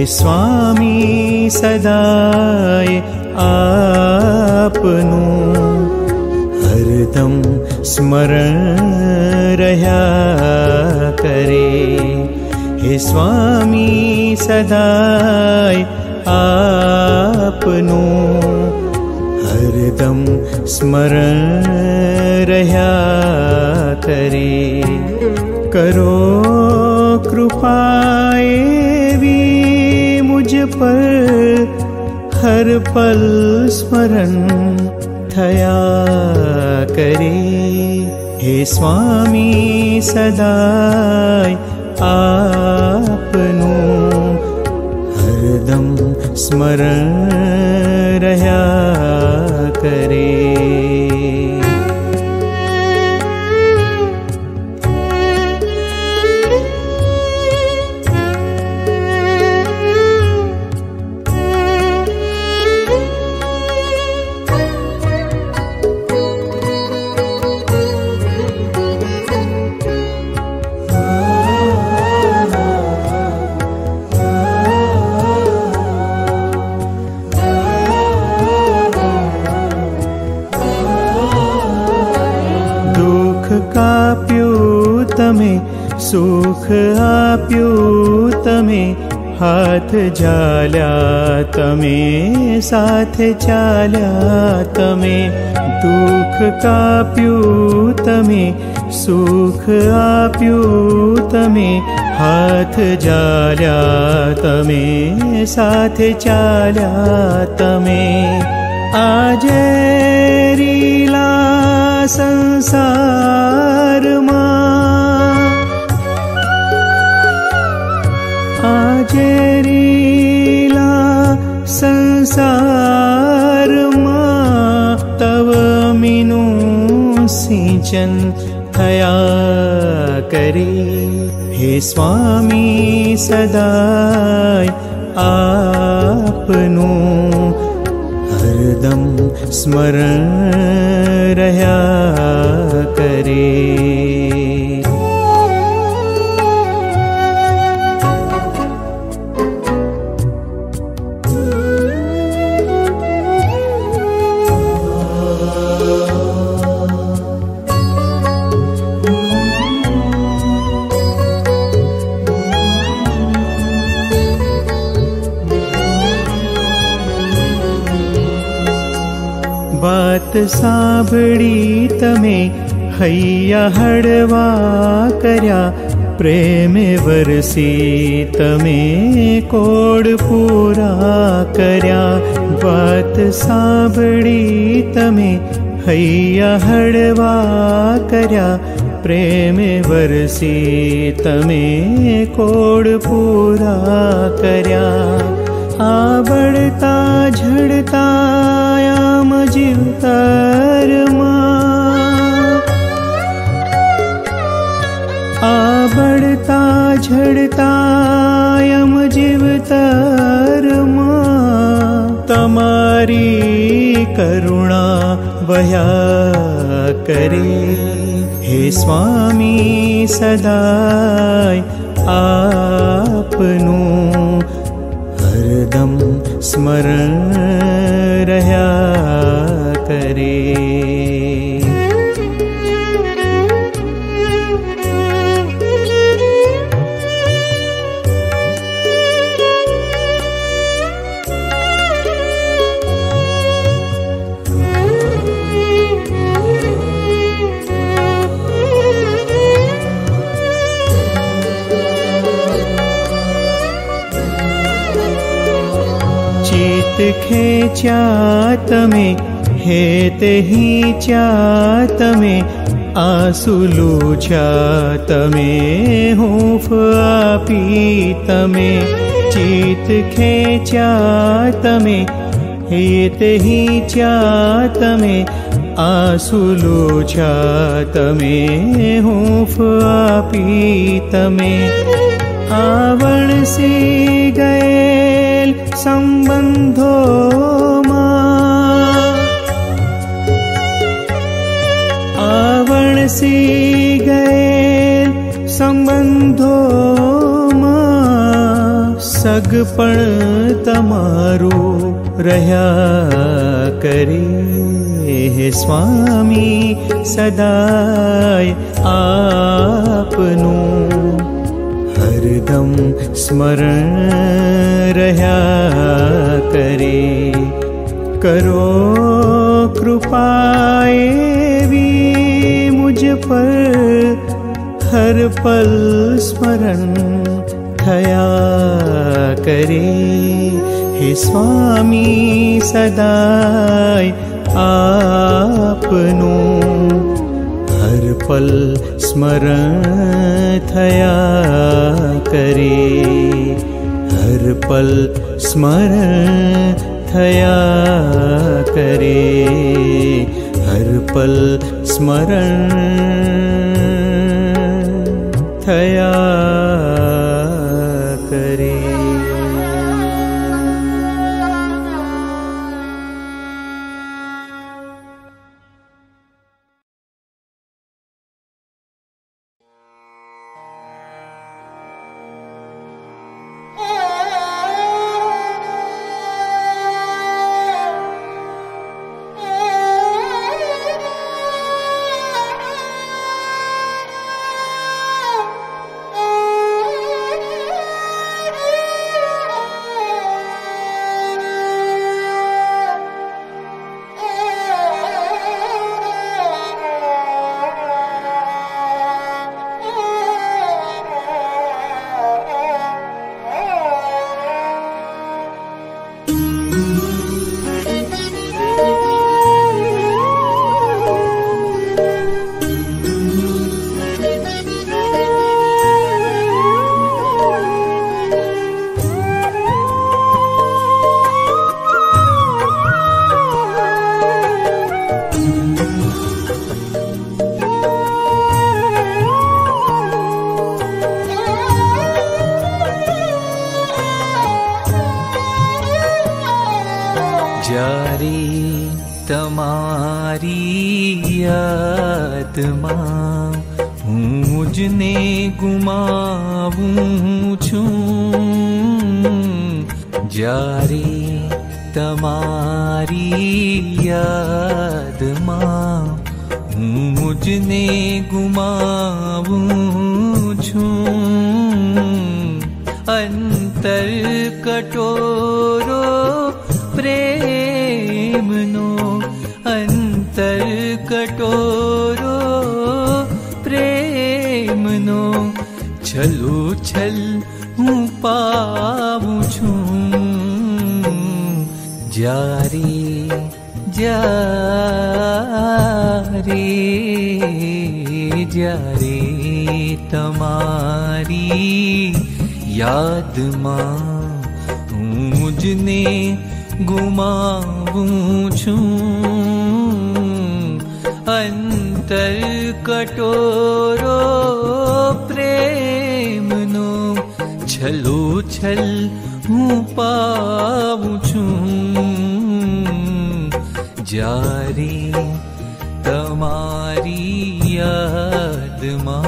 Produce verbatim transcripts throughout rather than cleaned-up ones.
स्वामी सदाय आपनु हरदम स्मरण रह्या करे। हे स्वामी सदाय आपनु हरदम स्मरण रह्या करे। करो कृपाए मुझ पर हर पल स्मरण थया करे। हे स्वामी सदाय आपनु हरदम स्मरण रह्या करे। काप्यू तमे सुख आप्यू तमे हाथ झाल्या तमे साथ चाल्या तमे। दुख काप्यू तमे सुख आप्यू तमे हाथ झाल्या तमे साथ चाल्या तमे। आजे रीला संसार मां आजेरीला संसार मां तव मीनू सिंचन थया करे। हे स्वामी सदाय आपनु हरदम स्मरण रह्या करे। बात सांभળી तमे हैया हड़वा कर्या। प्रेमे वरसी तमे कोड पूरा कर्या। बात सांभળી तमे हैया हड़वा कर्या। प्रेमे वरसी तमे कोड पूरा कर्या। आवड़ता झड़ता याम जीवतर मां आवड़ता झड़ता यम जीवतर मां। तमारी करुणा वह्या करे। हे स्वामी सदाय आपनु हरदम स्मरण रह्या करे। चित खेच्या तमे हेत हीच्या तमे। आंसू लूछा तमे हूँफ आपी तमे। चित खेच्या तमे हेत हीच्या तमे। आंसू लूछा तमे हूँफ आपी तमे। आवण सी गएल संबंधो मां आवण सी गएल संबंधो मां। सग संगपण तमारो रह्या करे हे स्वामी सदाय आपनो हरदम स्मरण रह्या करे करो कृपाए भी मुझ पर हर पल स्मरण थया करे हे स्वामी सदाय आपनो हर पल स्मरण थया करे हर पल स्मरण थया करे हर पल स्मरण थया करे। जारी तमारी याद मां हूँ मुझने गुमावूं छूं जारी तमारी याद मां हूँ मुझने गुमावूं छूं अंतर कटोरो प्रेम नो अंतर कटोरो प्रेम नो छलो छल हूँ पावूं छूं जारी जारी जारी तमारी याद मां हूँ मुझने गुमावूं छूं अंतर कटोरो प्रेम नो छलो छल हूँ पावूं छूं जारी तमारी याद मां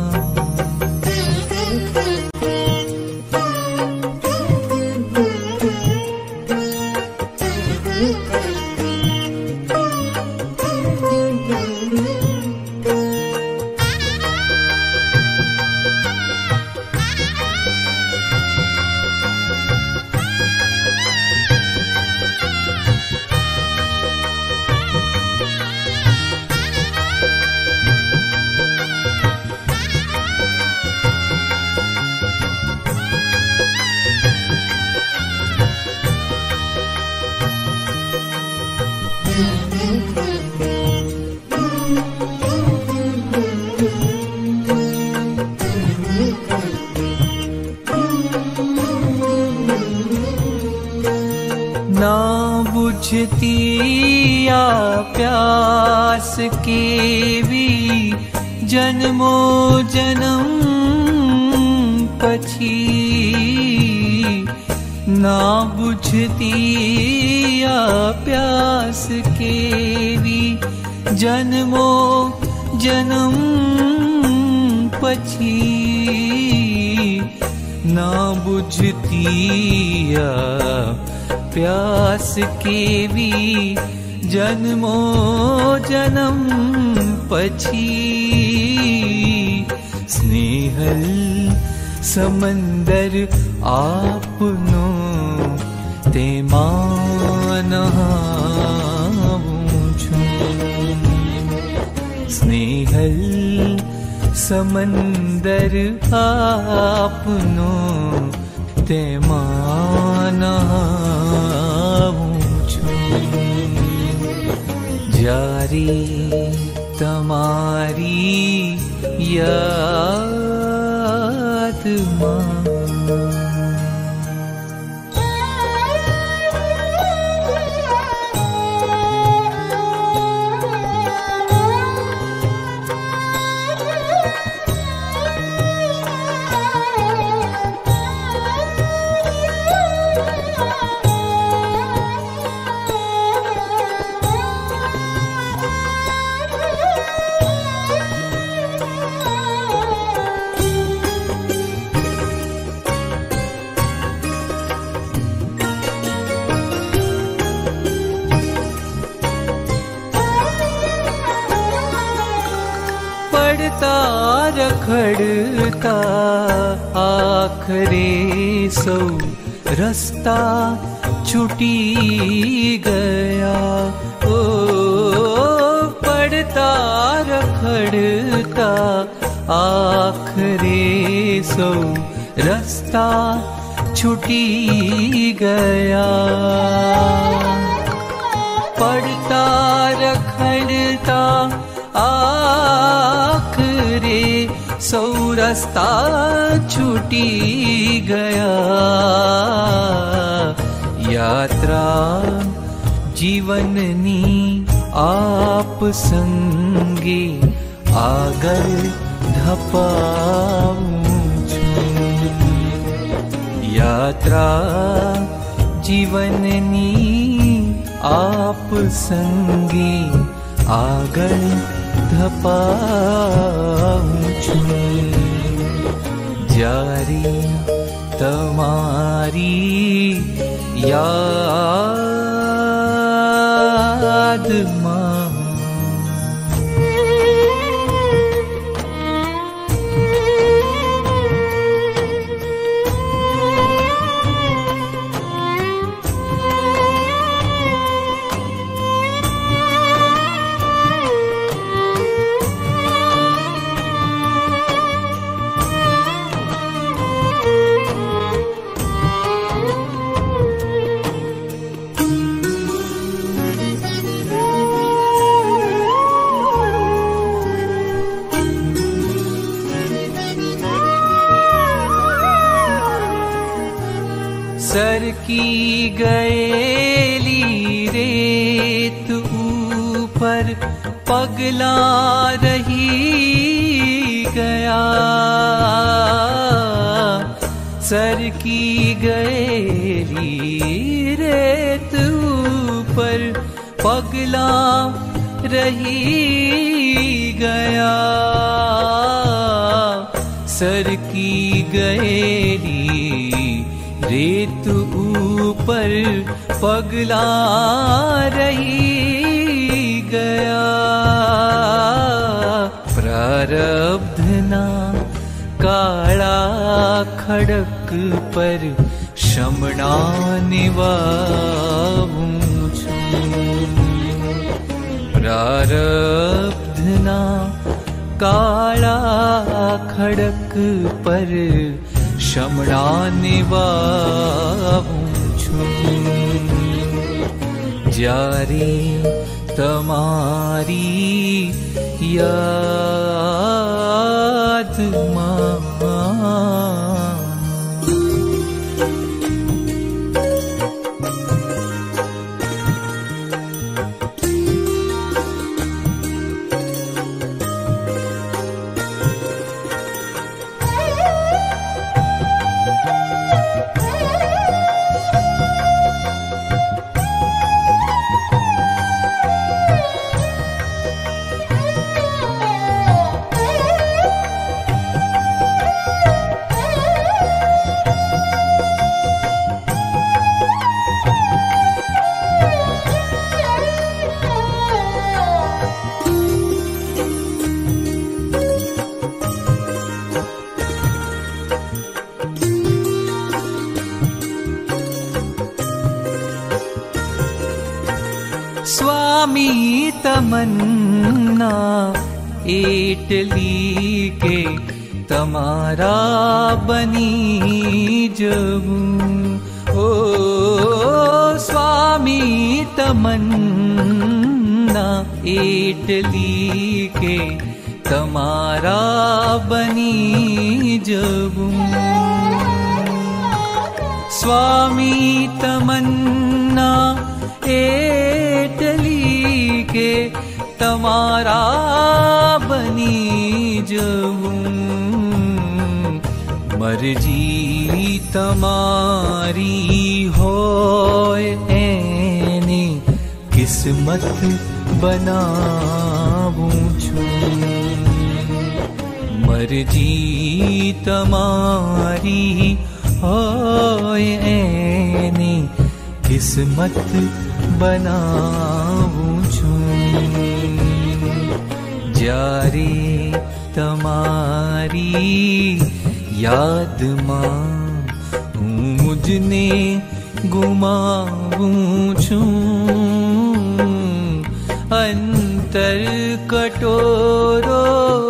ना बुझती या प्यास के भी जन्मो जन्म पछी ना बुझती या प्यास के भी जन्मो जन्म पछी ना बुझतिया प्यास केवी जन्मो जन्म पछी स्नेहल समंदर आपनो ते मानहाऊं छूं स्नेहल समंदर आपनो ते मानहाऊं छूं जारी तमारी याद मां रखड़ता आखरे सौ रास्ता छूटी गया ओ पड़ता रखड़ता आखरे सौ रास्ता छूटी गया पड़ता रखड़ता आखरे सौ रास्ता छूटी गया यात्रा जीवननी आप संगे आगर धपाऊं छूं यात्रा जीवननी आप संगे आगर धपाऊं छूं जारी तमारी याद मां सर की गएली रेत ऊपर पगला रही गया सर की गएली रेत ऊपर पगला रही गया सर की गएली रेत ऊपर पगला रही गया प्रारब्ध ना काला खड़क पर शमणा निवाऊं छूं प्रारब्ध ना काला खड़क पर शमणा निवाऊं छूं जारी तमारी याद मां स्वामी तमन्ना एटली के तमारा बनी जबूं। ओ स्वामी तमन्ना एटली के तमारा बनी जबूं। स्वामी तमन्ना एटली के तमारा बनी जबूं। मर्जी तमारी होय ऐने किस्मत बनाऊं छूं। मर्जी तमारी होय ऐने किस्मत बनाऊं छूं। जारे तमारी याद मां मुझने गुमाऊं छूं। अंतर कटोरो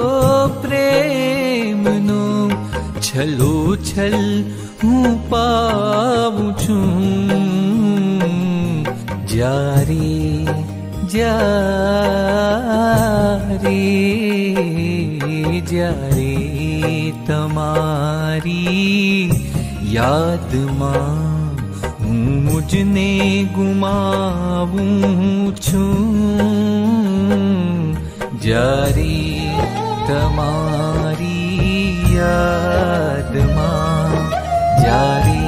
प्रेम नो छलो छल हूँ पाऊं छूं। जारे जारे जारे तमारी याद मां मुझने गुमाऊं छूं। जारे तमारी याद मां जारे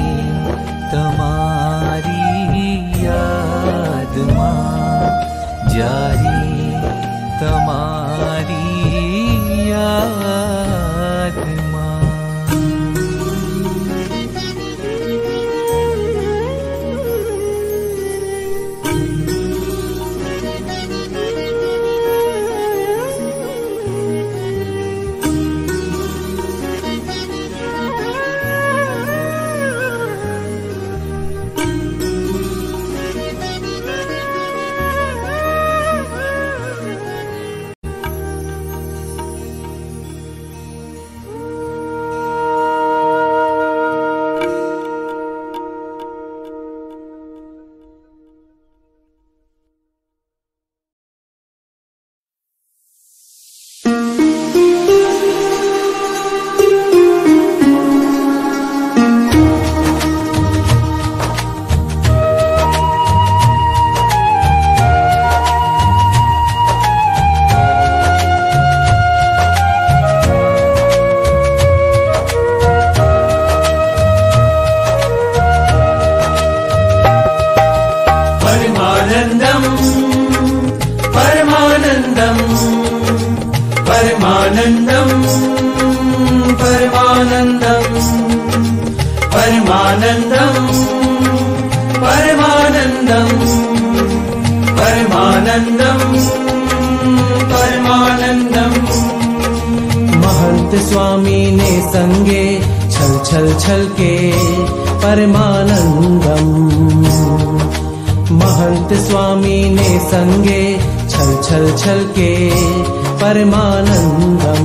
तमारी याद मां जारे तमारी याद मां। परमानंदम परमानंदम परमानंदम परमानंदम परमानंदम परमानंदम। महंत स्वामी ने संगे छल छल छल के परमानंदम। महंत स्वामी ने संगे छल छल छल के परमानंदम।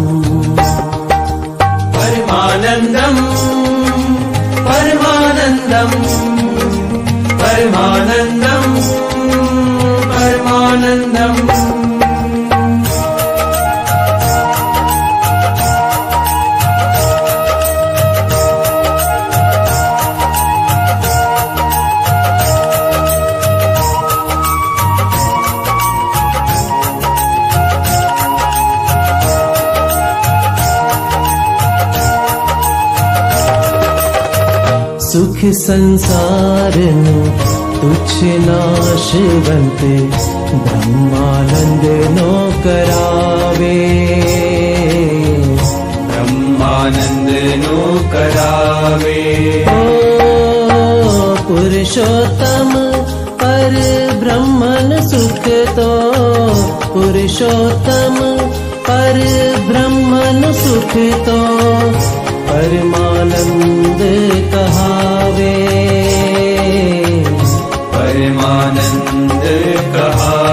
परमानंदम परमानंदम परमानंदम परमानंदम। सुख संसार नो तुच्छ नाशवंत ब्रह्मानंद नो करावे। ब्रह्मानंद नो करावे। ओ पुरुषोत्तम पर ब्रह्मन सुख तो पुरुषोत्तम पर ब्रह्मन सुख तो परमानंद कहावे। परमानंद कहावे।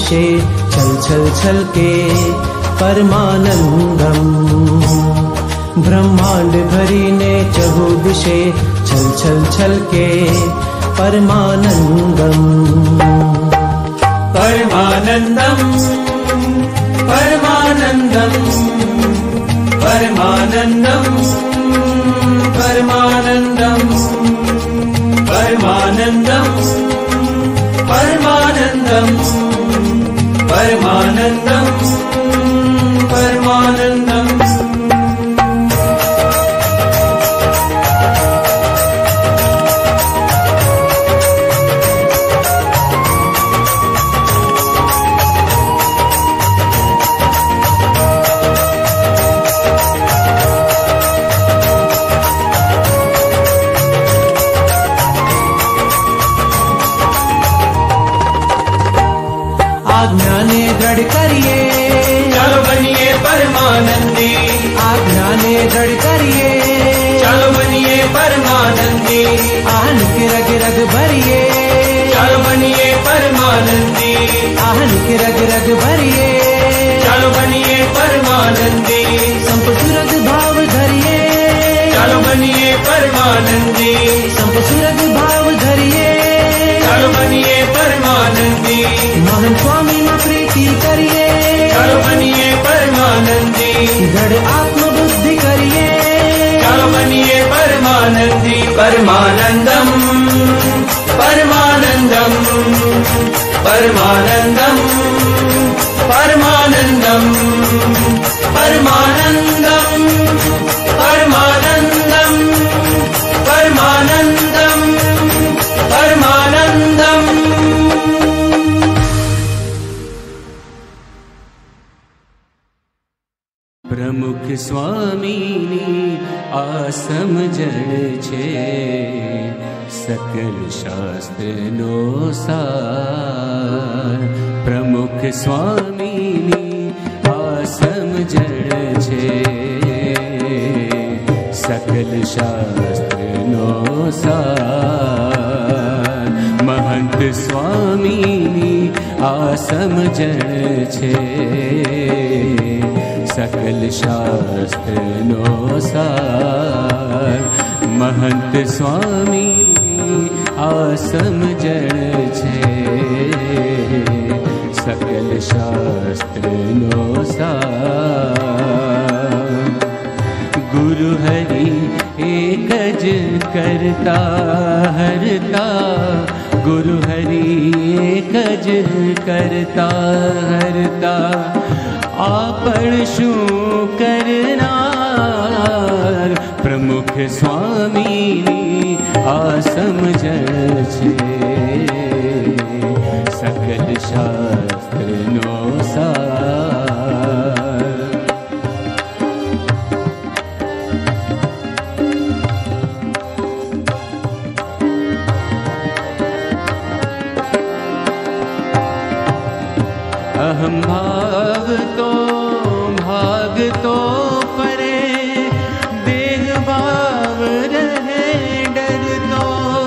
विषे छल छल छल के परमानंदम। ब्रह्मांड भरी ने चहु दिशे छल छल छल के परमानंदम। परमानंदम परमानंदम परमानंदम परमानंदम परमानंदम परमानंदम परमानंदम परमानंदम। आज्ञा ने दृढ़ करिए चलो बनिए परमानंदी। आज्ञा ने दृढ़ करिए चलो बनिए परमानंदी। आहन के रग रग भरिए चलो बनिए परमानंदी। आहन के रग रग भरिए चलो बनिए परमानंदी। संपसुरग भाव धरिए चलो बनिए परमानंदी। संपसुरग भाव धरिए चलो बनिए परमानंदी। मोहन स्वामी में प्रीति करिए चलो बनिए परमानंदी। दृढ़ आत्म बुद्धि करिए चलो बनिए परमानंदी। परमानंदम परमानंदम परमानंदम परमानंदम परमानंदम परमानंदम परमानंदम परमानंदम। प्रमुख स्वामीनी आसम जड़ छे सकल शास्त्र नो सार। प्रमुख स्वामीनी आसम जड़ छे सकल शास्त्र नो सार। महंत स्वामीनी आसम जड़ छे सकल शास्त्र नो सार। महंत स्वामी आसम जड़ छे सकल शास्त्र नो सार। गुरु हरि एकज करता हरता। गुरु हरि एकज करता हरता। आपण शू करनार। प्रमुख स्वामीनी आसम जड़ छे सकल शास्त्र नो सार। अहम भाव तो भाग तो परे देह भाव रहे डर तो।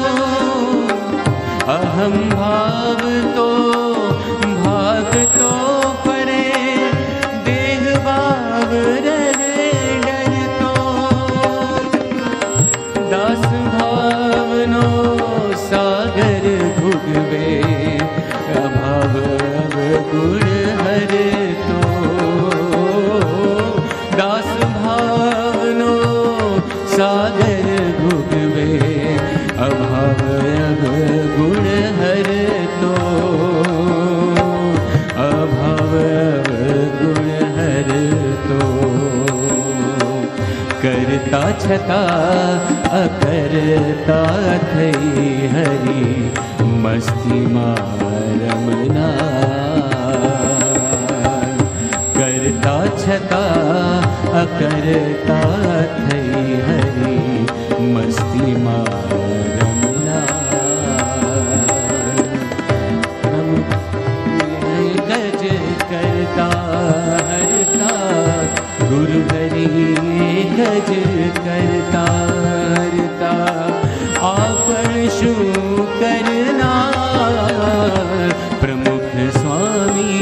अहम भाव तो भाग तो परे देह भाव रहे डर तो। दास भावनो सागर भुगवे अभाव गुण हर तो। दास भावनो सागर भुगवे अभाव गुण हर तो। अभाव गुण हर तो। करता छता अकरता थई हरि मस्ती मारमना। करता छता अकरता थई हरि मस्ती मारमना। हम गज करता हरता। गुरु हरि गज करता हरता। आपन शू करना। प्रमुख स्वामी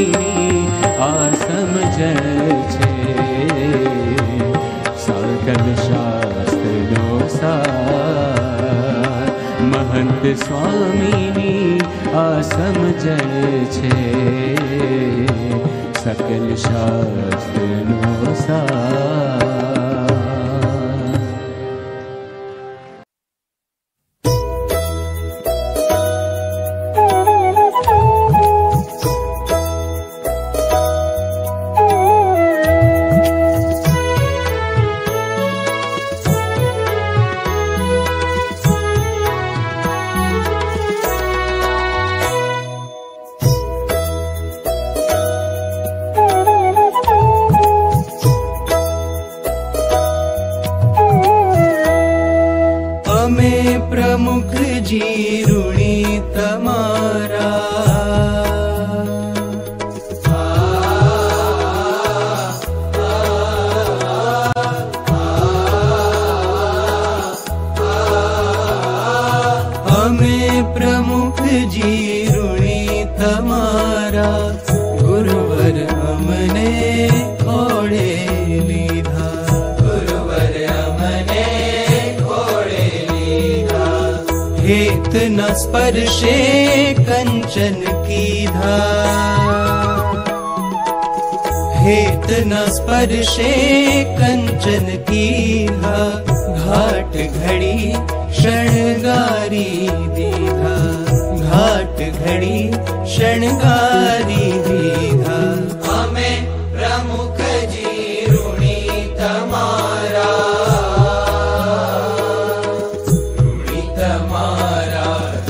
શબ્દ સ્વામીની આ સમજણ છે, સકલ શાસ્ત્રનો સાર. स्पर्शे कंचन कीधा, हेत न स्पर्शे कंचन कीधा, घाट घड़ी शृंगारी दीधा, घाट घड़ी शृंगारी दीधा. हमें प्रमुख जी ऋणी तमारा, ऋणी तमारा,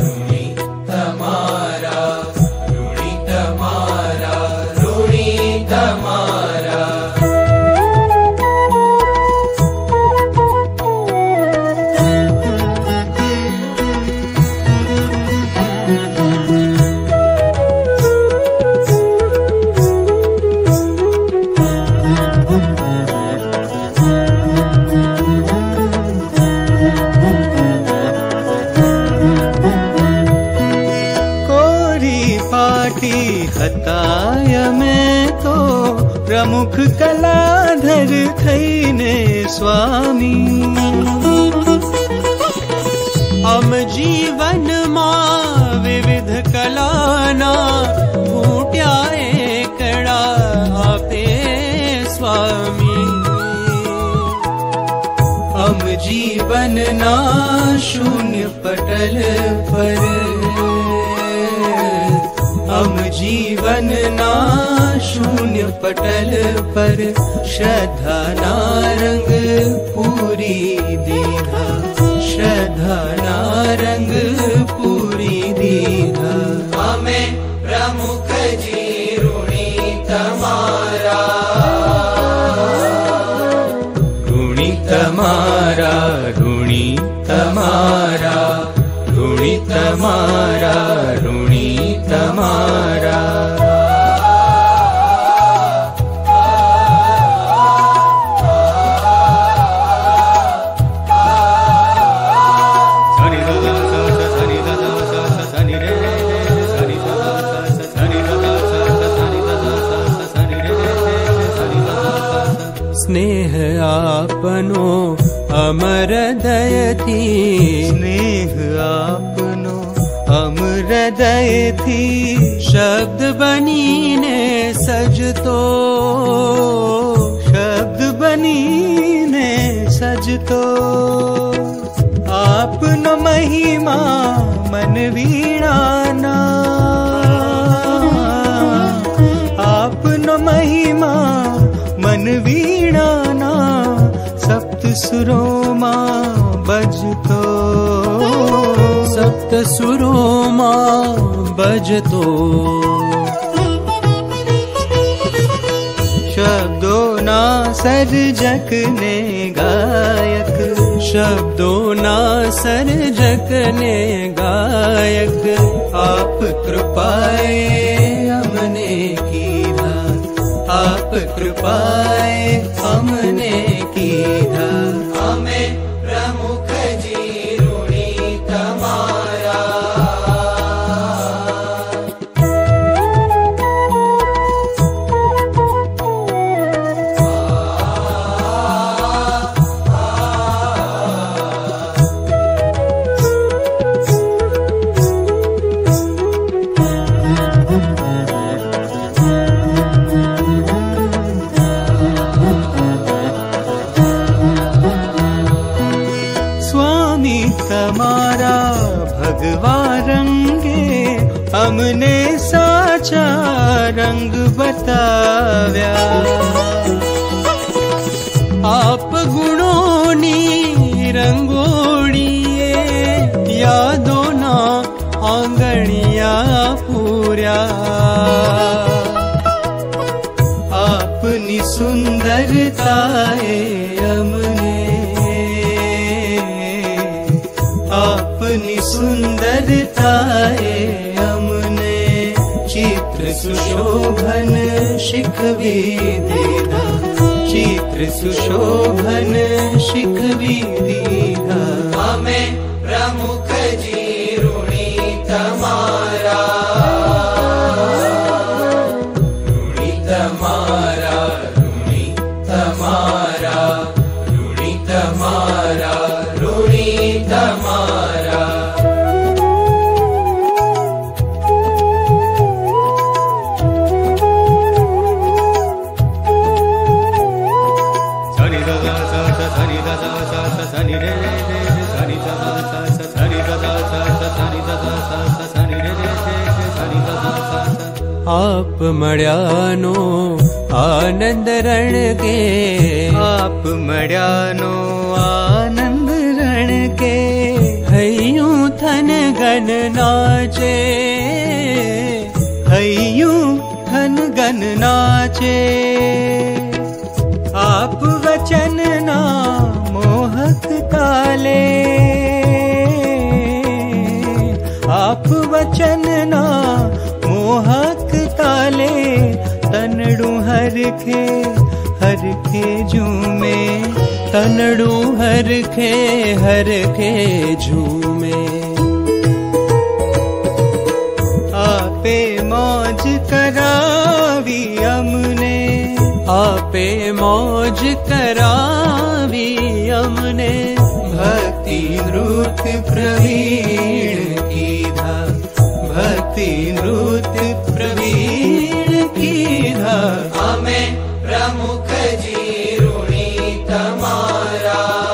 प्रमुख कलाधर थईने स्वामी. अम जीवन मा विविध कलाना भूट्या एकड़ा आपे स्वामी. अम जीवन ना शून्य पटल पर, हम जीवन ना शून्य पटल पर, श्रद्धा ना रंग पूरी दीधा, श्रद्धा ना रंग पूरी दीधा. हमें प्रमुख जी ऋणी तमारा, ऋणी तमारा, ऋणी तमारा, ऋणी तमारा, ऋणी तमारा. स्नेह आपनो अमर दयथी, स्नेह आपनो अमर दयथी, शब्द बनीने सजतो, शब्द बनीने सजतो. आपनो महिमा मन वीणाना, आपनो महिमा मन वीणाना, सप्त सुरों मां बजतो, सप्त सुरों मां बजतो. शब्दों ना सर्जक ने गायक, शब्दों ना सर्जक ने गायक. आप कृपाए हमने कीधा, आप कृपाए हमने कीधा. हमें प्रमुख जी ऋणी तमारा. गुणी तमारा भगवा रंगे हमने साचा रंग बताव्या। आप गुणोनी रंगोड़िए यादों ना आंगणिया पूर्या। आपनी सुंदरताए अमने आपनी सुंदरताए अमने चित्र सुशोभन शिखवी दीधा। चित्र सुशोभन शिखवी दीधा। हमें प्रमुख जी ऋणी तमारा ऋणी तमारा ऋणी तमारा ऋणी तमारा ऋणी तमारा। आप मड्यानो आनंद रण के। आप मड्यानो आनंद रण के हयूं थन गन नाचे। हयूं थन गन नाचे। आप वचन ना मोहक काले। आप वचन ना मोहक काले तनड़ू हर खे हर खे झूमे। तनड़ू हर खे हर खे झूमे। आपे मौज करावी अमने। आपे मौज करावी अमने भक्ति नृत्य प्रवीण कीधा। भक्ति नृत्य प्रवीण कीधा। हमें प्रमुख जी ऋणी तमारा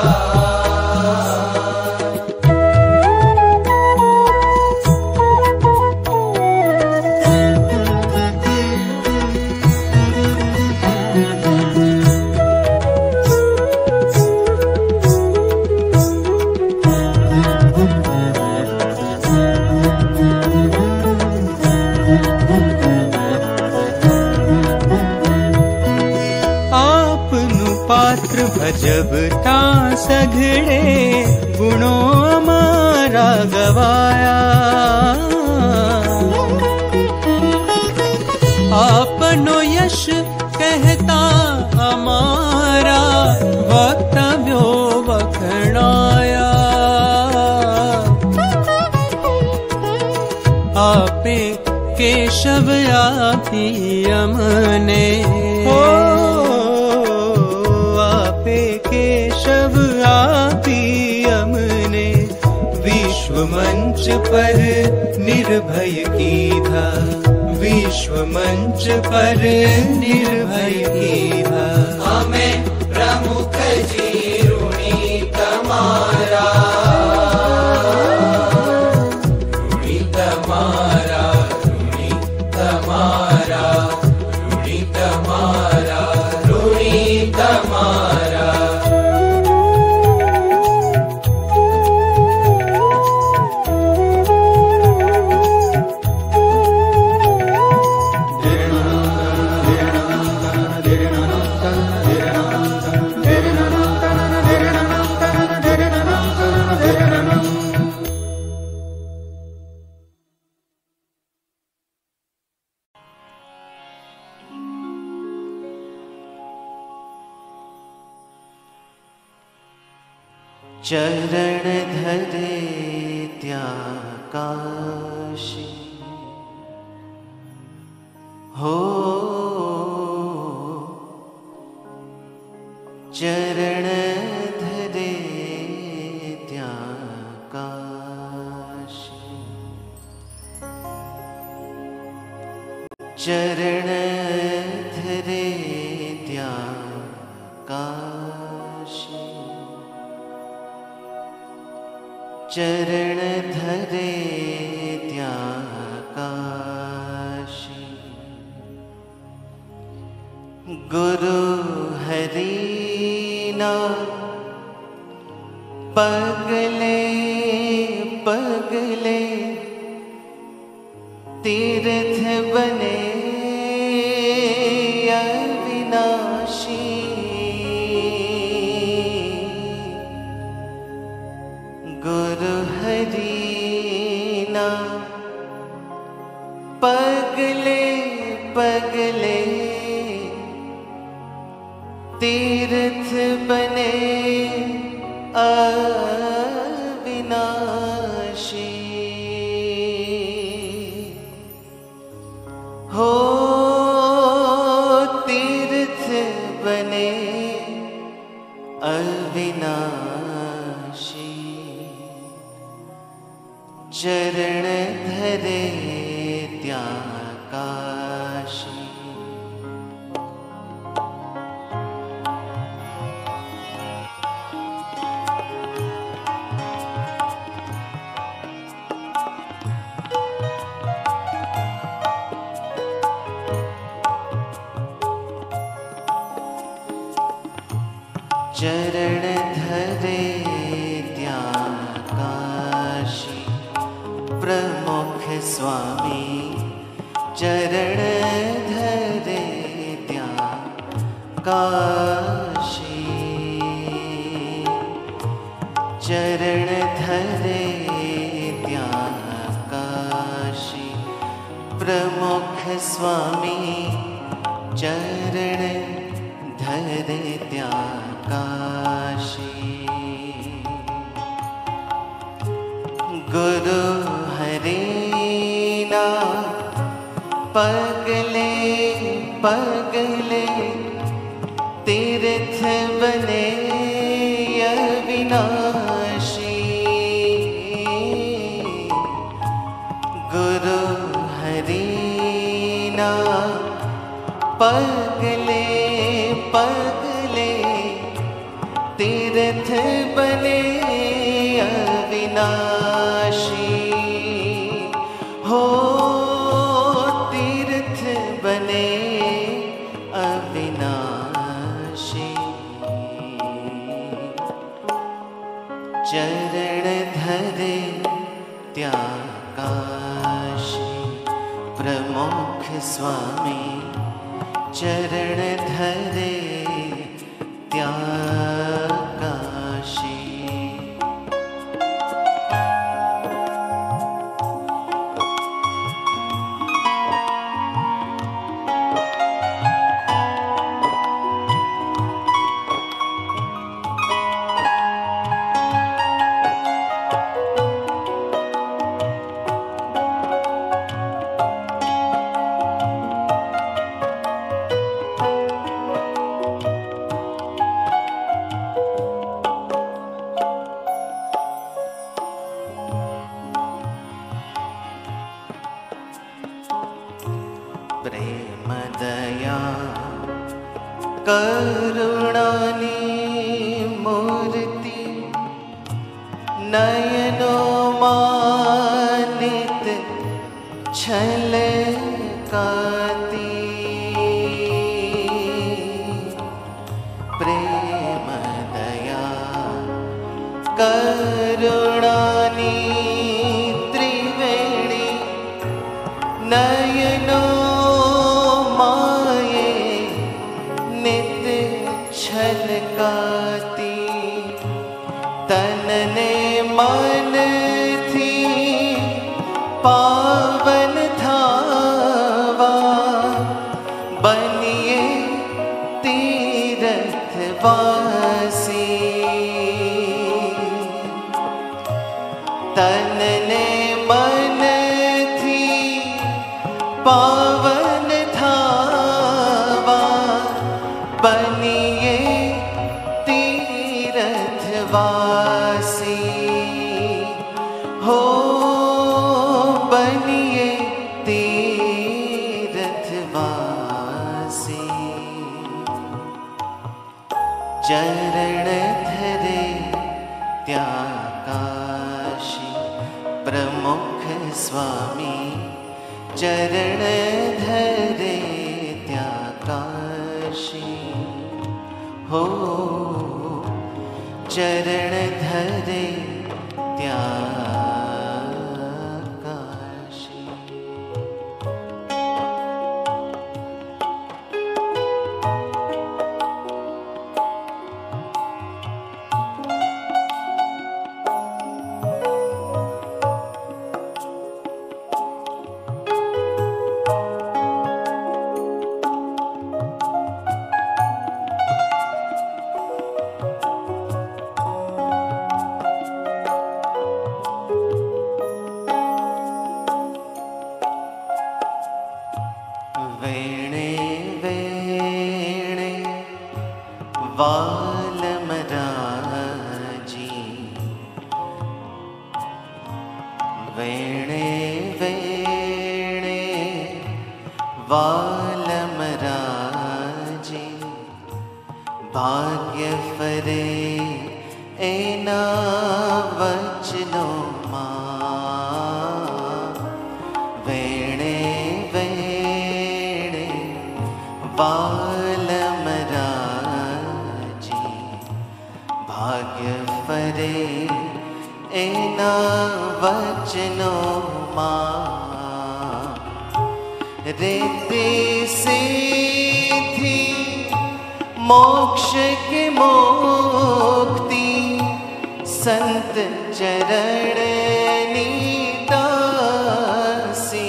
जब ता सघड़े गुणों हमारा गवाया। आपनो यश कहता हमारा वक्तव्यो वखणाया। आपे केशव आपी अमने। केशव आपी अमने विश्व मंच पर निर्भय कीधा। विश्व मंच पर निर्भय कीधा। हमें प्रमुख जी ऋणी तमारा ऋणी तमारा ऋणी तमारा ऋणी तमारा ऋणी तमारा। चरण धरे त्याकाशी हो। चरण धरे त्याकाशी चरण धरे त्याकाशी चरण धरे त्याकाशी गुरु हरीना पगले पगले तीर्थ बने अविनाशी गुरु हरीना पगले पगले तीर्थ बने अविनाशी हो तीर्थ बने अविनाशी चरण धरे त्याकाशी चरण धरे त्याकाशी प्रमुख स्वामी चरण धरे त्याकाशी चरण धरे त्याकाशी प्रमुख स्वामी चरण धरे त्याकाशी गुरु हरीना पगले पगले तीर्थ बने अविनाशी गुरु हरीना पगले पगले तीर्थ बने अविनाशी हो तीर्थ बने अविनाशी चरण धरे त्याकाशी प्रमुख स्वामी चरण धरे त्याकाशी प्रेम दया करुणानी मूर्ति नयनो मानित छलकाती प्रेम दया करुणानी त्रिवेणी नयनो छलकाती तन ने मन थी पावन थावा बनिए तीरथ वासी तन ने मन थी पावन थावा बनिए तीर्थवासी हो बनिए तीर्थवासी चरण धरे त्याकाशी प्रमुख स्वामी चरण धरे त्याकाशी हो चरण धरे त्याकाशी। वेणे वेणे वालमराजी वेणे वेणे वालमराजी भाग्य फरे एना वचनो मा वेणे वेणे वालमराजी भाग्य फरे एना वचनो मा रीति सिद्धि मोक्ष की मुक्ति संत चरण नीदासी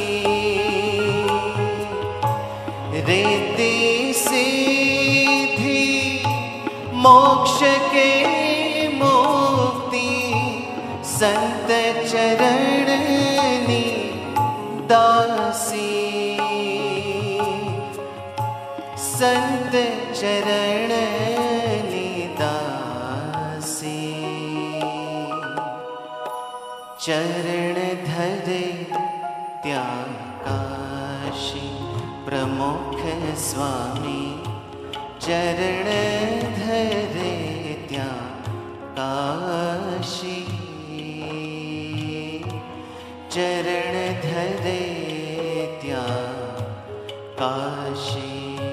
रीति सिद्धि मोक्ष के मुक्ति संत चरण नीदासी संत चरण नीदासी चरण धरे त्याकाशी प्रमुख स्वामी चरण धरे त्याकाशी चरण धरे त्याकाशी।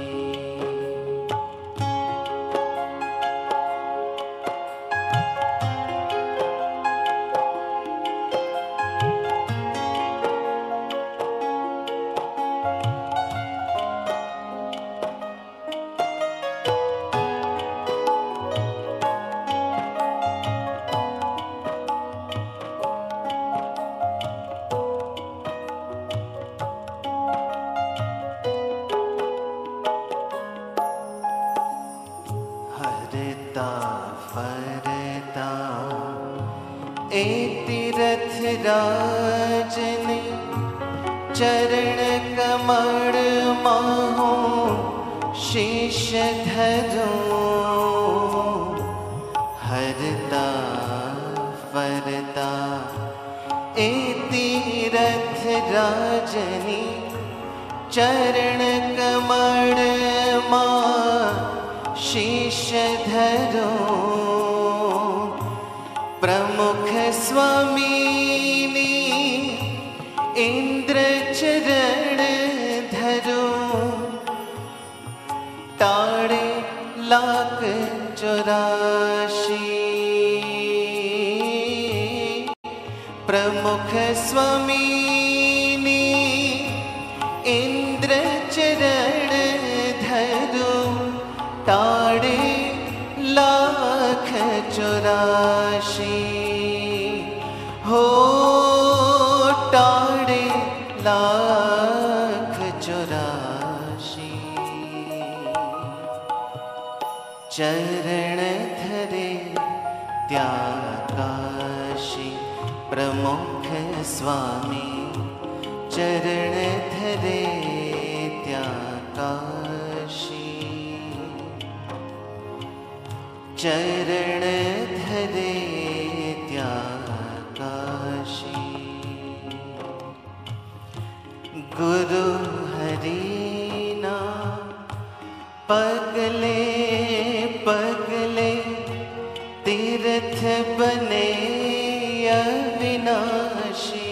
हरता फरता ए तीरथ राजने चरण कमल माहो शीश धरो हरता फरता ए तीरथ राजनी चरण कमल मा शीश धरो प्रमुख स्वामी इंद्र चरण धरो ताड़े लाख चौराशी प्रमुख स्वामी इंद्र चरण धरो ताड़े लाख चौराशी हो ताड़े लाख चौराशी चरण धरे त्याकाशी प्रमुख स्वामी चरण धरे त्याकाशी चरण धरे त्याकाशी गुरु हरिना पगले पगले तीर्थ बने अविनाशी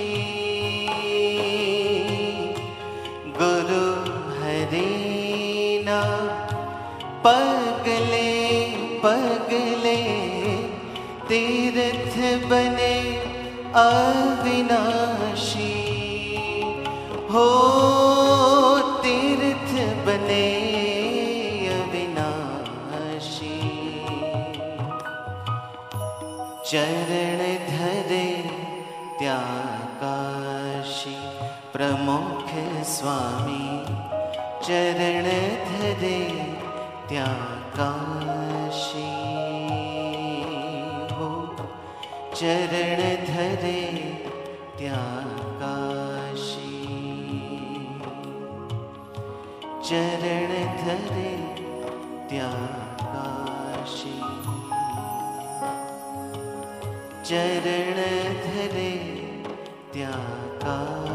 अविनाशी हो तीर्थ बने अविनाशी। चरण धरे त्याकाशी प्रमुख स्वामी चरण धरे त्याकाशी हो चरण धरे त्याकाशी चरण धरे त्याकाशी चरण धरे त्याकाशी।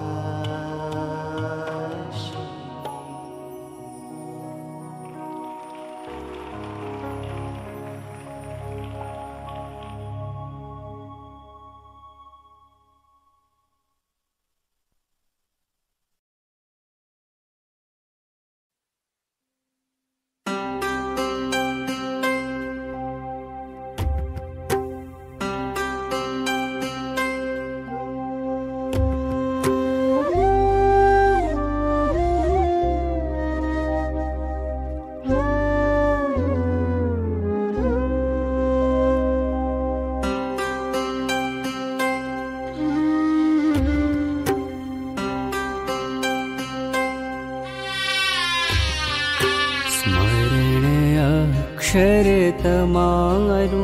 अक्षर तमारू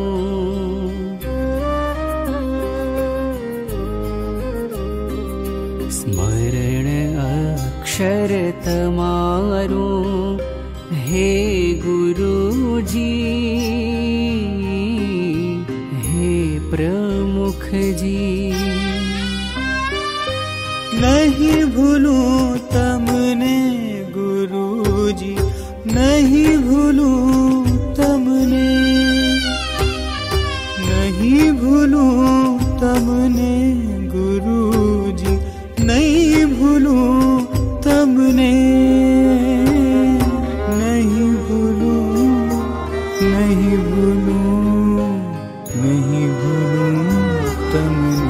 स्मरण अक्षर तमारू हे गुरुजी हे प्रमुख जी। नहीं भूलूं तमने गुरुजी नहीं भूलूं तमने नहीं भूलूं तमने गुरुजी नहीं भूलूं तमने नहीं भूलूं नहीं भूलूं नहीं भूलूं तमने।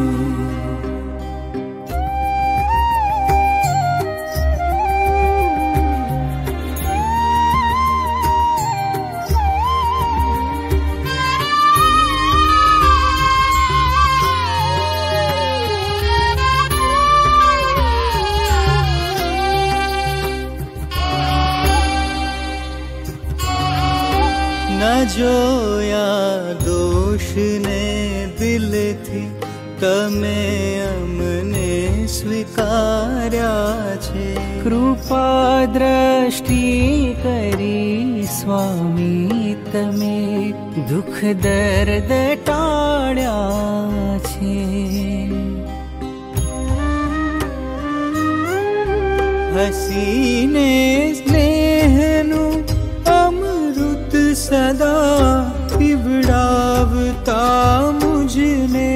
न जोया दोष ने दिल थी तमे अमने स्वीकार्या छे। कृपा दृष्टि करी स्वामी तमे दुख दर्द टाळ्या छे। हसीने स्नेहनु अमृत सदा पीवड़ावता मुझने।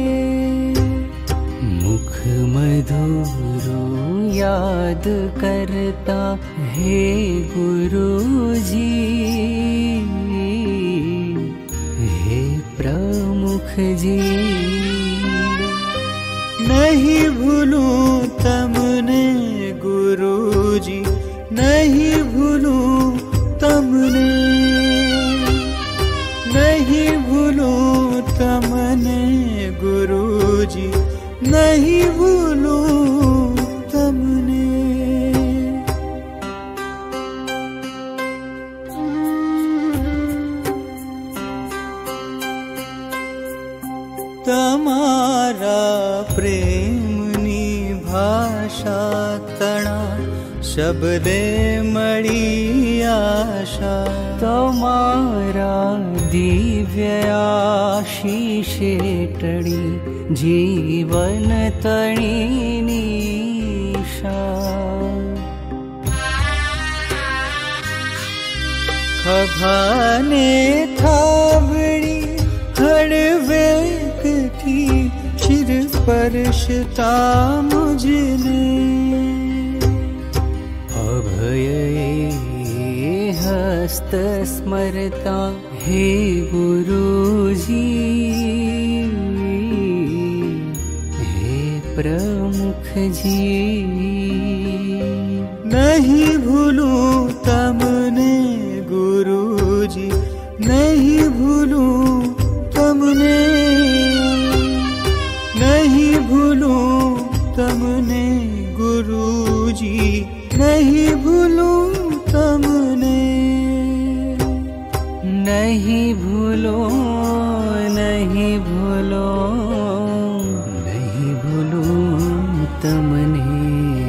मुख मधुरो याद करता हे गुरुजी हे प्रमुख जी। नहीं भूलूं तमने गुरुजी नहीं भूलूं तमने नहीं भूलूं तमने गुरुजी नहीं भूलूं तमने। तमारा प्रेमनी भाषा तणा शब्दे मळी आशा। तमारा दिव्य आशीषे टळी जीवन तणी निशा। खभाने थावड़ी हड़वेकथी शिर स्पर्शता मुझने। अभय हस्त स्मरता हे गुरुजी प्रमुख जी। नहीं भूलूं तमने गुरुजी, नहीं भूलूं तमने, नहीं भूलूं तमने गुरुजी, नहीं भूलूं तमने। नहीं भूलो, नहीं भूलो, नहीं भूलो तमने।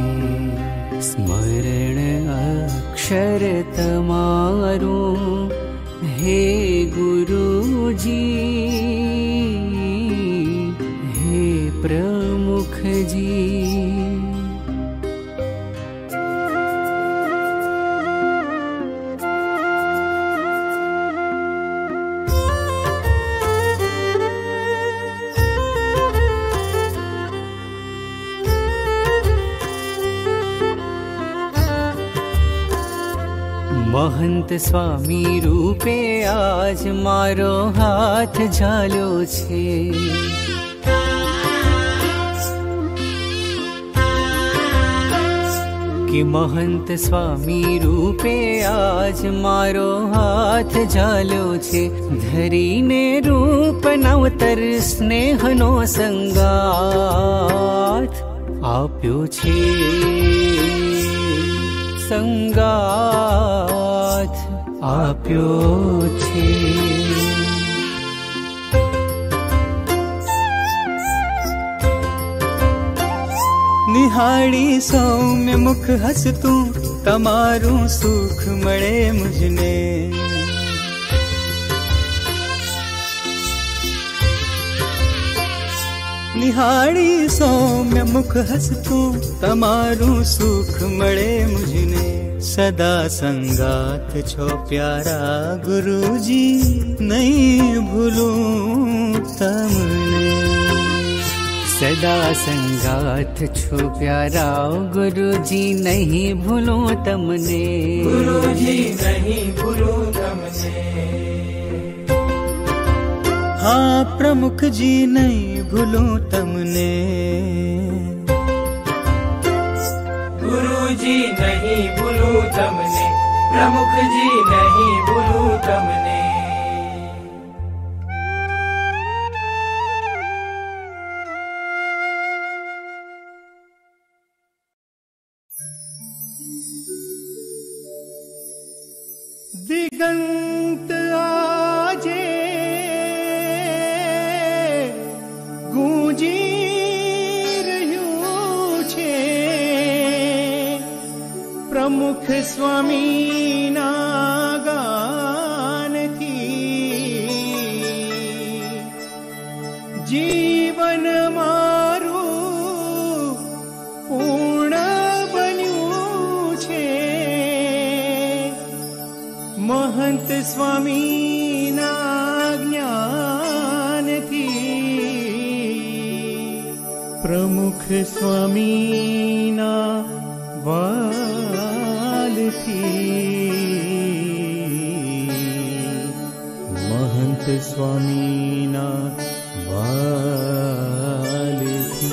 स्मरण अक्षर तमारो हे गुरुजी, हे प्रमुख जी। महंत स्वामी रूपे आज मारो हाथ झालो छे। कि महंत स्वामी रूपे आज मारो हाथ झालो छे। धरीने रूप नवतर स्नेहनो संगाथ आप्यो छे। संगाथ आप्यो छे। निहाड़ी सौम्य मुख हसतू तमारू सुख मळे मुझने। निहाड़ी सौम्य मुख हसतू तमारू सुख मळे मुझने। सदा संगात छो प्यारा गुरुजी, नहीं भूलूं तमने। सदा संगात छो प्यारा गुरुजी, नहीं भूलूं तमने। गुरुजी नहीं भूलूं तमने। हाँ प्रमुख जी नहीं भूलूं तमने। गुरुजी नहीं भूलूं तमने। प्रमुख जी नहीं भूलूं तमने। दिगंत आजे गूंजी રહ્યું છે પ્રમુખ સ્વામી ના ગાનથી। જીવન મારું પૂર્ણ બન્યું છે महंत स्वामी ना ज्ञान थी। प्रमुख स्वामी ना वाल थी। महंत स्वामी ना वाल थी।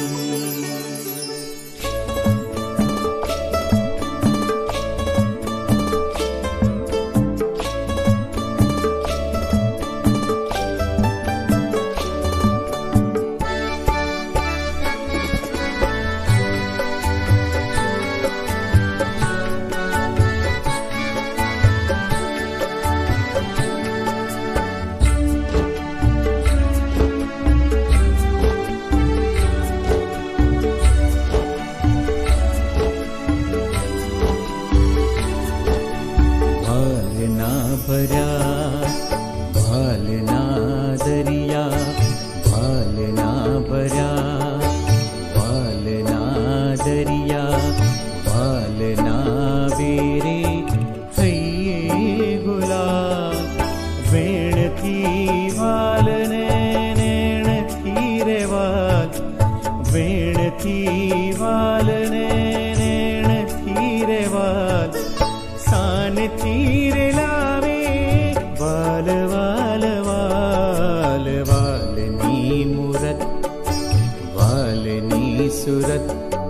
सुरत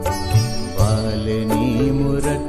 वालनी मुरत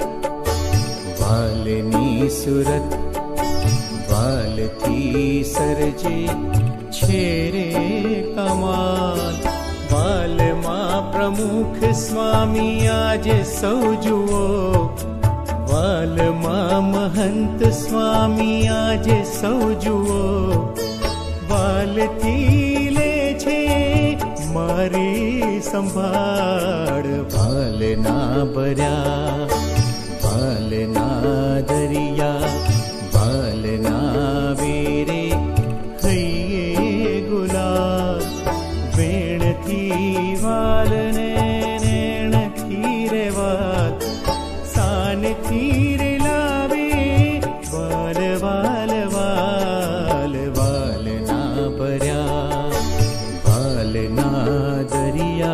वालनी सुरत वाल थी सरजे छेरे कमाल वाल माँ प्रमुख स्वामी आज सौ जुओ वाल माँ महंत स्वामी आज सौ जुओ वाल थी ले छे मारी संभाળ वाल ना बर्या वाल ना दरिया वाल ना वीरे हइये गुलाल वेण थी वाल ने नैण थी रे वाल सान थी रे लावे वाल वाल वाल वाल ना बर्या वाल ना दरिया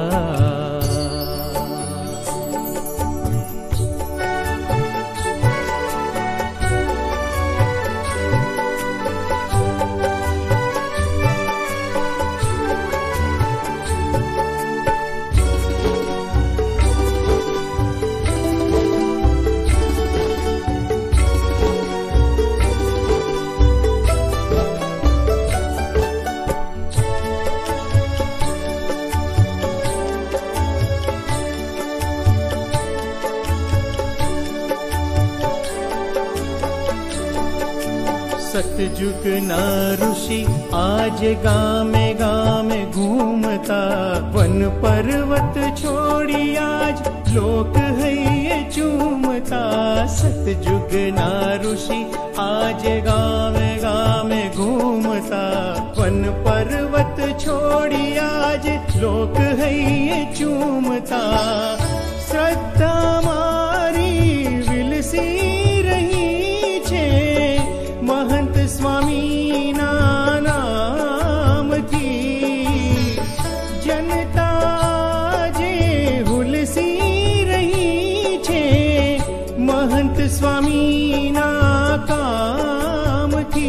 सतयुग ना ऋषि आज गामे गामे घूमता वन पर्वत छोड़ी आज लोक है ये चूमता सतयुग ना ऋषि आज गामे गामे घूमता वन पर्वत छोड़ी आज लोक है ये चूमता श्रद्धा मारी विलसी रही छे महंत स्वामी ना नाम थी जनता जे हुलसी रही छे महंत स्वामी ना काम थी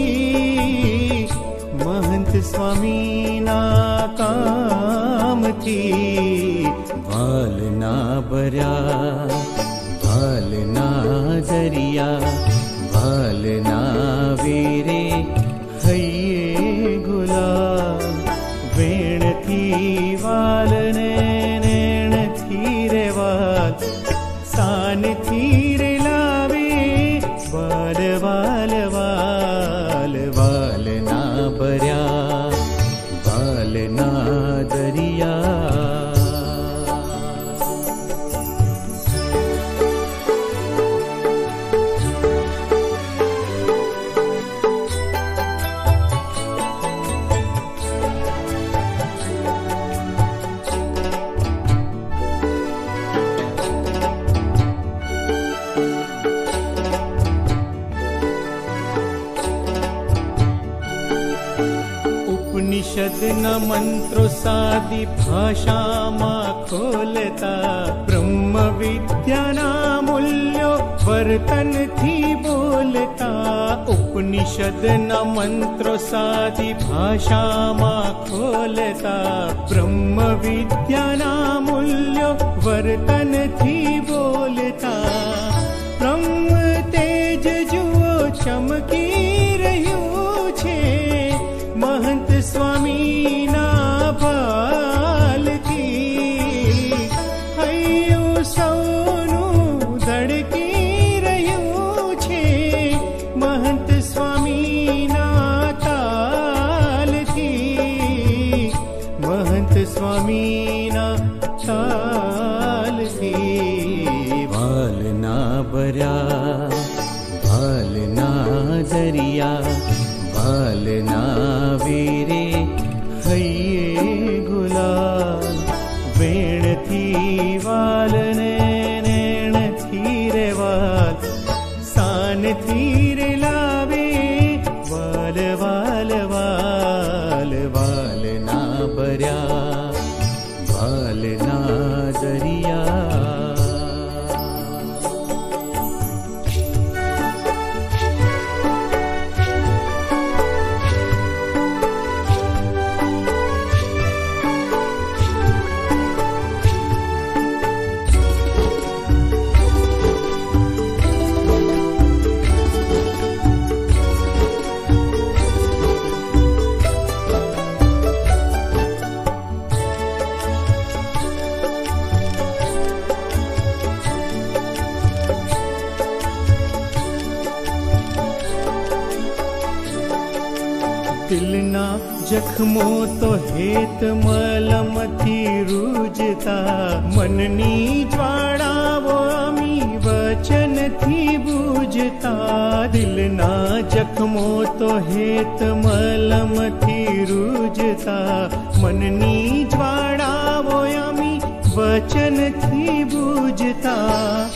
महंत स्वामी ना काम थी वाल ना बर्या वाल ना दरिया वाल ना वीरे हइये गुलाल वेण थी वाल ने नैण थी रे वाल सान थी रे लावे वाल वाल वाल वाल ना बर्या वाल ना दरिया उपनिषद न मंत्रो सादी भाषा मां खोलता ब्रह्म विद्या ना मूल्यो वर्तन थी बोलता उपनिषद न मंत्रो सादी भाषा मां खोलता ब्रह्म विद्या ना मूल्यो वर्तन थी बोलता ब्रह्म तेज जुओ चमकी રહ્યું છે महंत स्वामी ना भाल थी हयु सौनु धड़की રહ્યું છે महंत स्वामी ना ताल थी महंत स्वामी ना ताल थी वाल ना बर्या वाल ना दरिया वाल ना वीरे हइये गुलाल वेण थी वाल ने नैण थी रे वाल सान थी रे लावे वाल वाल वाल वाल ना बर्या वाल ना दरिया जखमो तो हेत मलमथी रूजता मननी ज्वाळावो अमी वचनथी बूझता दिलना जखमो तो हेत मलमथी रूजता मननी ज्वाळावो अमी वचनथी बूझता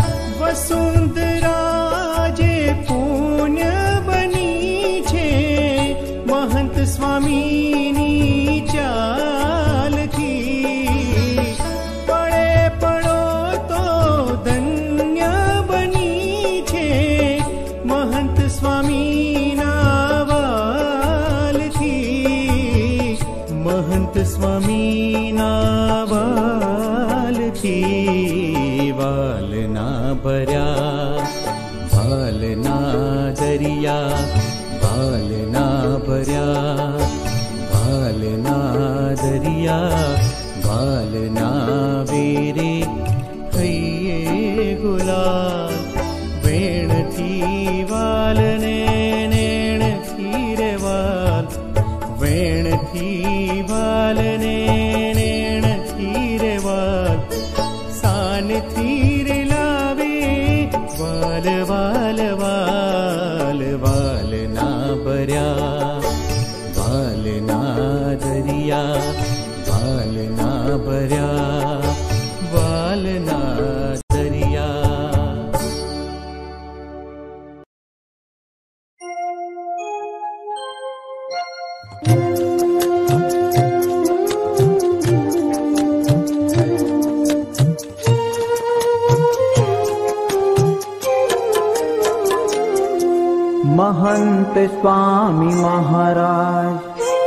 वसुंधरा जे पुण्य बनी छे महंत स्वामीनी चाल थी पड़े पड़ो तो धन्य बनी छे महंत स्वामीना वाल थी महंत स्वामीना वाल थी वालना भर्या वालना दरिया वालना भर्या वालना दरिया वालना वेरे हइये गुलाल वेण थी वालने नेण थी रे वाल वेण थी वालने नेण थी रे वाल सान थी रे लावे वाल वाल वाल वाल ना भर्या वाल ना दरिया वाल ना भर्या वाल ना दरिया। महंत स्वामी महाराज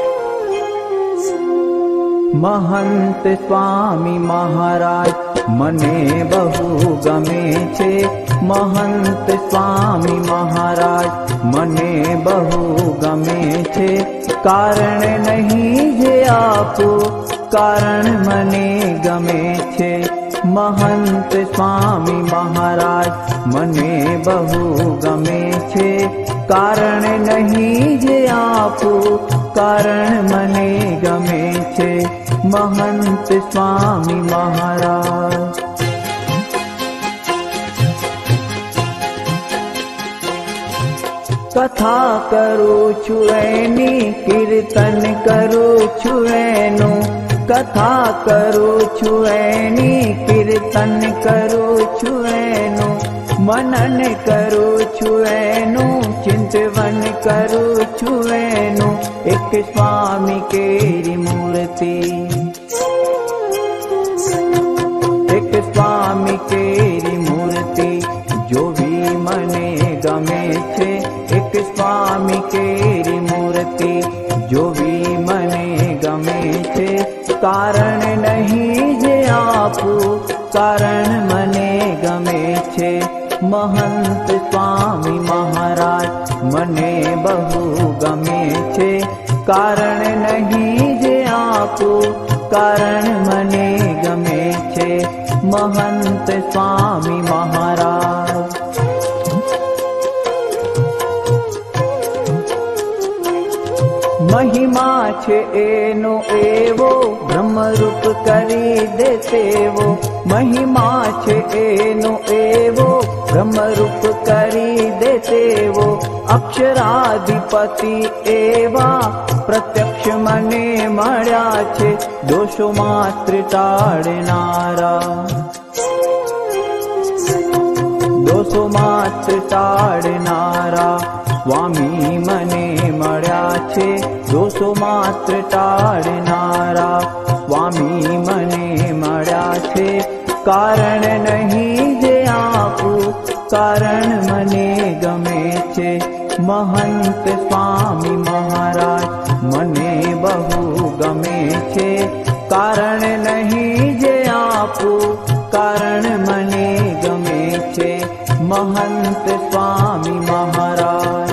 महंत स्वामी महाराज मने बहु गमे छे महंत स्वामी महाराज मने बहु गमे छे कारण नहीं जे आपो कारण मने गमे छे महंत स्वामी महाराज मने बहु गमे छे कारण नहीं जे आपो कारण मने गमे छे महंत स्वामी महाराज। कथा करू छु एनी कीर्तन करू छु एनु कथा करू छु एनी कीर्तन करू छु एनु मनन करू छु एनु चिंतवन करू छु एनु एक स्वामी केरी मूर्ति एक स्वामी केरी मूर्ति जो भी मने गमे छे एक स्वामी केरी मूर्ति जो भी मने गमे छे कारण नहीं जे आपू कारण मने गमे छे महंत स्वामी महाराज मने बहु गमे छे कारण नहीं जे आपू कारण मने गमे छे महंत स्वामी महाराज। महिमा छे एनो एवो ब्रह्मरूप करी देतेवो महिमा छे एनो एवो ब्रह्मरूप करी देतेवो अक्षराधिपति एवा प्रत्यक्ष मने मळ्या छे दोषो मात्र टाळनारा दोषो मात्र टाळनारा स्वामी मने मळ्या छे दोषो मात्र टाळनारा स्वामी मने मळ्या छे कारण नहीं जे आपू कारण मने गमे छे महंत स्वामी महाराज मने बहु गमे छे कारण नहीं जे आपू कारण मने गमे छे महंत स्वामी महाराज।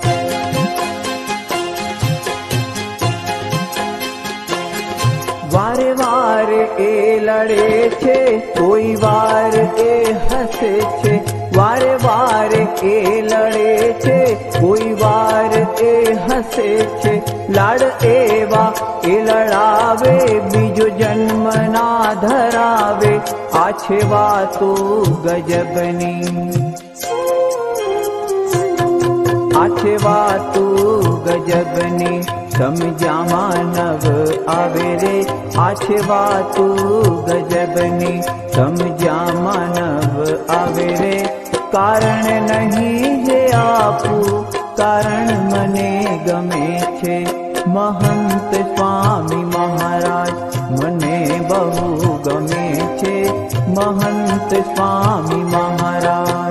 वारे वारे ए लड़े छे कोई वार ए हसे छे વારે વારે એ લડે છે, કોઈ વાર એ હસે છે. લાડ એવા એ લડાવે, બીજો જન્મ ના ધરાવે. આ છે વાતો ગજબની, આ છે વાતો ગજબની. સમજામાં નવ આવે રે, આ છે વાતો ગજબની. સમજામાં નવ આવે રે. કારણ નહીં જે આપું, કારણ મને ગમે છે. મહંત સ્વામી મહારાજ મને બહુ ગમે છે. મહંત સ્વામી મહારાજ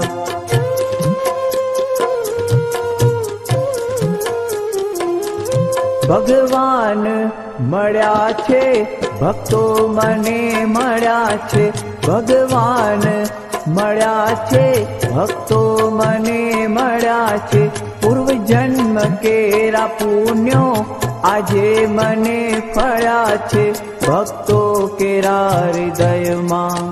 ભગવાન મળ્યા છે, ભક્તો મને મળ્યા છે. ભગવાન મળ્યા છે, ભક્તો મને મળ્યા છે. પૂર્વ જન્મ કેરા પુણ્યો આજે મને ફળ્યા છે. ભક્તો કેરા હૃદયમાં,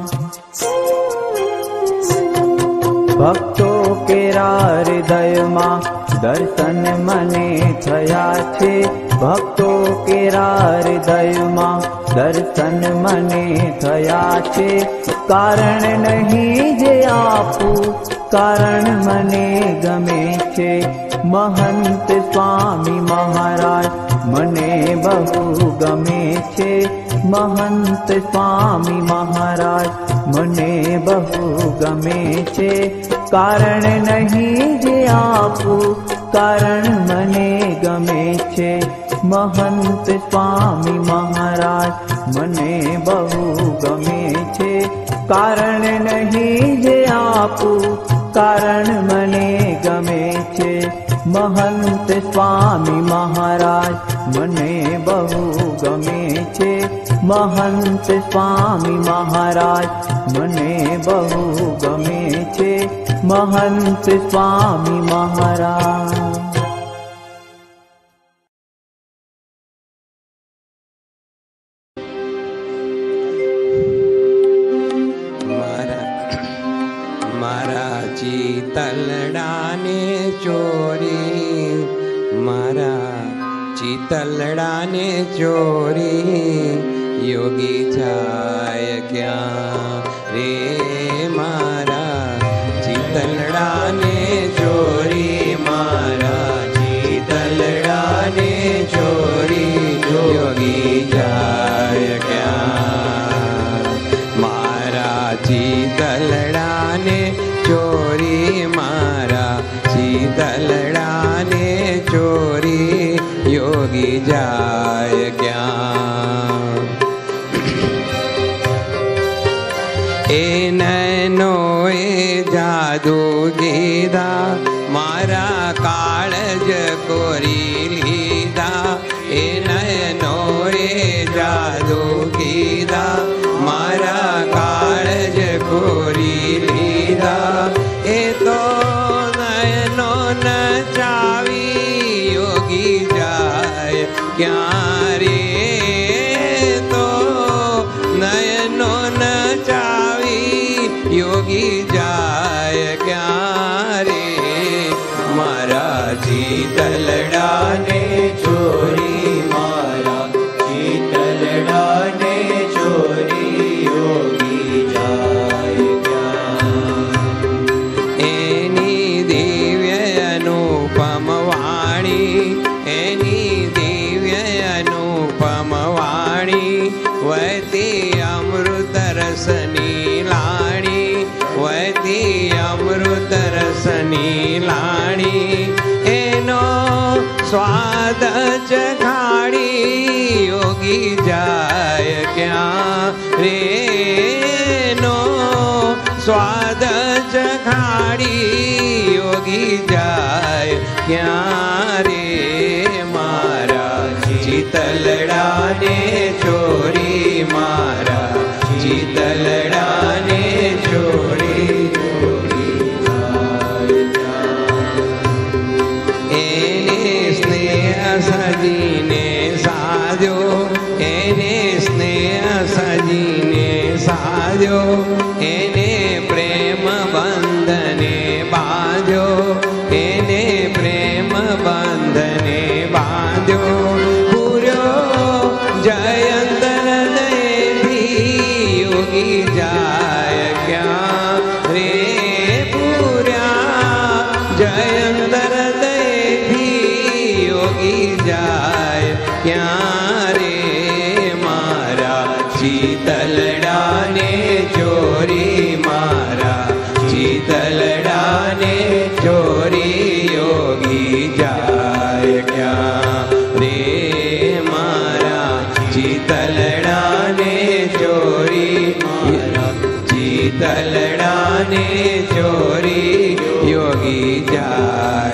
ભક્તો કેરા હૃદયમાં દર્શન મને થયા છે. ભક્તો કેરા હૃદયમાં દર્શન મને થયા છે. કારણ નહીં જે આપું, કારણ મને ગમે છે. મહંત સ્વામી મહારાજ મને બહુ ગમે છે. મહંત સ્વામી મહારાજ મને બહુ ગમે છે. કારણ નહીં જે આપું, કારણ મને ગમે છે. મહંત સ્વામી મહારાજ મને બહુ ગમે છે. કારણ નહીં જે આપું, કારણ મને ગમે છે. મહંત સ્વામી મહારાજ મને બહુ ગમે છે. મહંત સ્વામી મહારાજ મને બહુ ગમે છે. મહંત સ્વામી મહારાજ ચિતલડાને ચોરી, મારા ચિતલડાને ચોરી. યોગી જાય ક્યાં રે, મારા ચિતલડાને ચોરી. મારા ચિતલડાને ચોરી, યોગી જાય ક્યાં. મારા ચિતલડાને ચોરી, મારા ચિતલડાને ચોરી. યોગી જાય ક્યાં. એ નૈનો એ જાદુ કીધા, મારા કાળજ કોરી લીધા. એ નૈનો એ જાદુ કીધા, મારા કાળજ કોરી લીધા. એ તો નયનો નચાવી યોગી જાય ક્યાં રે. તો નયનો નચાવી યોગી જાય ક્યાં રે. મારા ચિતલડાને ચોરી, મારા ચિતલડાને ચોરી. યોગી જાય ક્યાં. એની દિવ્ય અનુપમ વાણી, એની દિવ્ય અનુપમ વાણી. વતી અમૃત રસની લાણી, વતી અમૃત રસની લાણી. એનો સ્વાદ ચખાડી યોગી જાય ક્યાં રે. નો સ્વાદ ચખાડી યોગી જાય ક્યાં રે. મારા ચિતલડાને ચોરી, મારા ચિતલડાને ચોરી. એને સ્નેહ સજીને સાધ્યો, એને સ્નેહ સજીને સાધ્યો. એને પ્રેમ બંધને ચીતલડાને ચોરી મારા ચીતલડાને ચોરી યોગી જાય ક્યાં રે મારા ચીતલડાને ચોરી ચીતલડાને ચોરી યોગી જાય